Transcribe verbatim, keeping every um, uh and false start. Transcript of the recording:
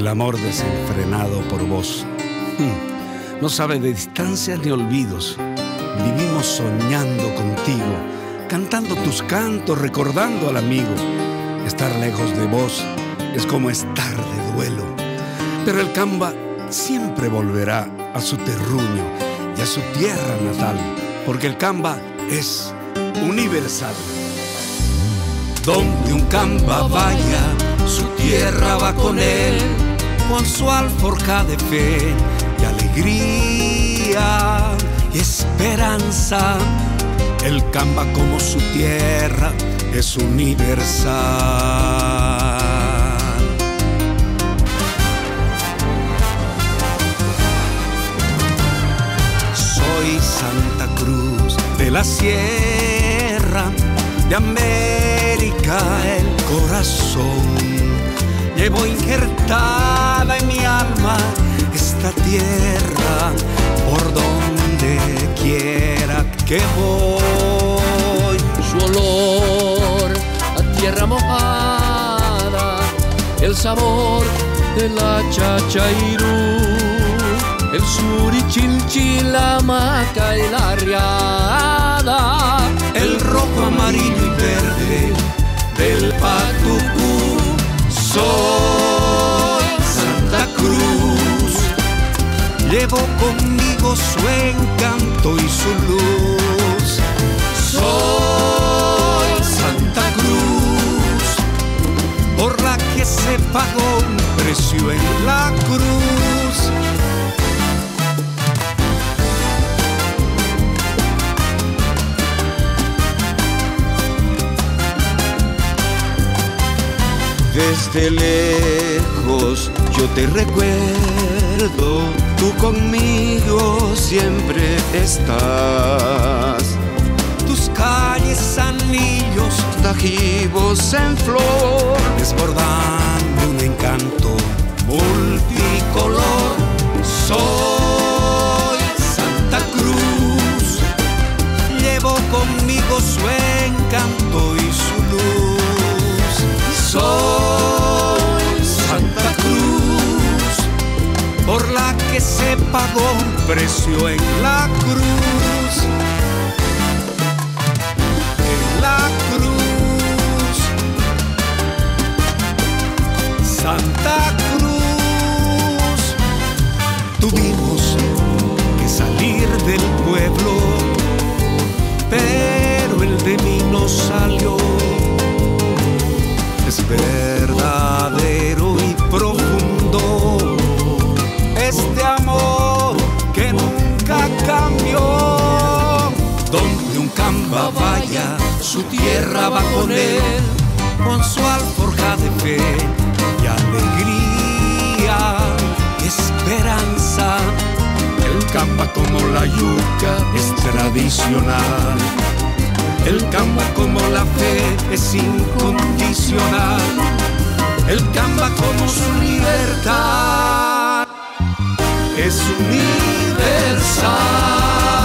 el amor desenfrenado por vos. No sabe de distancias ni olvidos. Vivimos soñando contigo, cantando tus cantos, recordando al amigo. Estar lejos de vos es como estar de duelo, pero el Camba siempre volverá a su terruño y a su tierra natal, porque el Camba es universal. Donde un Camba vaya, su tierra va con él, con su alforja de fe y alegría y esperanza. El Camba como su tierra es universal. Soy Santa Cruz de la Sierra, de América el corazón. Llevo injertada en mi alma esta tierra, por donde quiera que voy. Su olor a tierra mojada, el sabor de la chachairú, el surichilchi, la maca y la riada, el rojo, amarillo y verde del Patucú. Soy Santa Cruz, llevo conmigo su encanto y su luz. Soy Santa Cruz, por la que se pagó un precio en la cruz. Desde lejos yo te recuerdo, tú conmigo siempre estás. Tus calles, anillos, tajivos en flor, desbordando un encanto multicolor. Soy Santa Cruz, llevo conmigo su encanto y su luz. Soy Santa Cruz, por la que se pagó un precio en la cruz. En la cruz, Santa Cruz. Tuvimos que salir del pueblo, pero el de mí no salió. Es verdadero y profundo este amor que nunca cambió. Donde un Camba vaya, su tierra va con él, con su alforja de fe y alegría y esperanza. El Camba como la yuca es tradicional. El Camba como la fe es incondicional. El Camba como su libertad es universal.